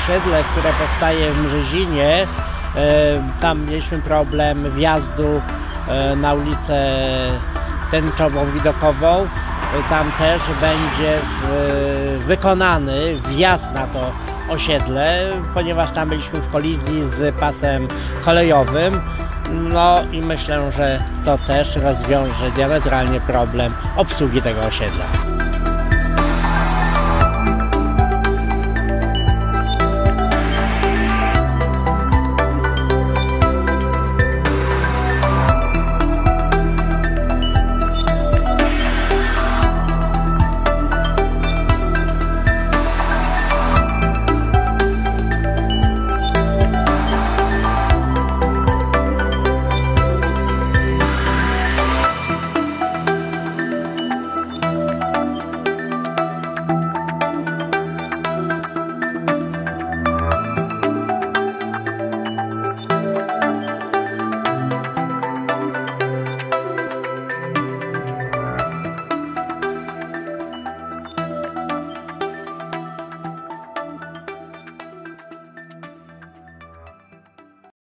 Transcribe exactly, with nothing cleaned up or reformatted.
osiedle, które powstaje w Mrzezinie, tam mieliśmy problem wjazdu na ulicę tęczową, widokową. Tam też będzie wykonany wjazd na to osiedle, ponieważ tam byliśmy w kolizji z pasem kolejowym. No i myślę, że to też rozwiąże diametralnie problem obsługi tego osiedla.